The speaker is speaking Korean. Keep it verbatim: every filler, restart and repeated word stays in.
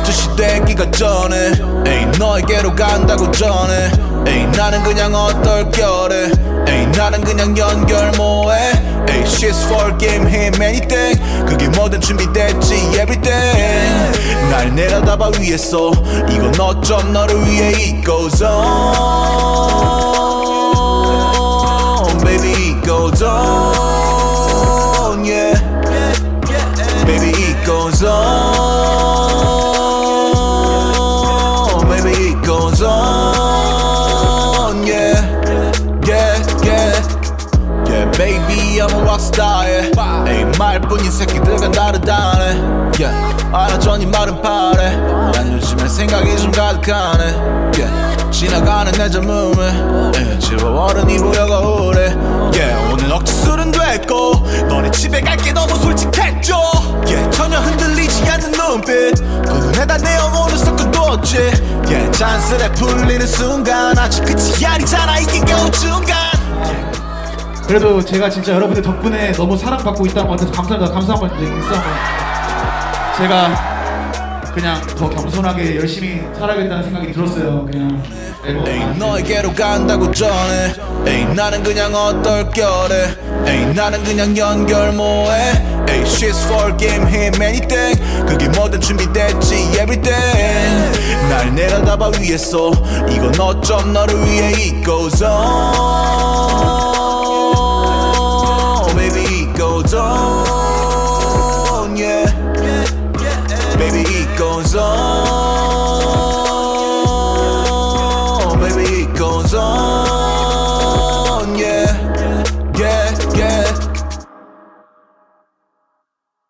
열두 시 되기가 전에 에이 너에게로 간다고 전해 에이 나는 그냥 어떨결에 에이 나는 그냥 연결 뭐해 에이 shit's for game him anything 그게 뭐든 준비됐지 everything 날 내려다봐 위에서 이건 어쩜 너를 위해 it goes on baby it goes on yeah baby it goes on baby it goes on yeah yeah yeah yeah baby I'm a rockstar yeah 에이 말뿐인 새끼들과 다르다네 yeah 알아줘 네 마른 팔에 난 요즘에 생각이 좀 가득하네 yeah 지나가는 내 젊음에 yeah, 지워버려 네 보여가 우래 yeah 오늘 억지술은 됐고 너네 집에 갈게 너무 솔직했죠 yeah 전혀 흔들리지 않는 눈빛 그 눈에다 내 영혼을 섞어뒀지 yeah 잔스레 풀리는 순간 아직 끝이 아니잖아 이게 겨우 중간 그래도 제가 진짜 여러분들 덕분에 너무 사랑받고 있다는 것 같아서 감사합니다. 감사한 번 인사 한번. 제가 그냥 더 겸손하게 열심히 살아야겠다는 생각이 들었어요. 그냥 에이 너에게로 간다고 전해 에이 나는 그냥 어떨결에 에이 나는 그냥 연결 뭐해 에이 shit's for game him anything 그게 뭐든 준비됐지 everything 날 내려다봐 위에서 이건 어쩜 너를 위해 it goes on baby it goes on yeah baby it goes on baby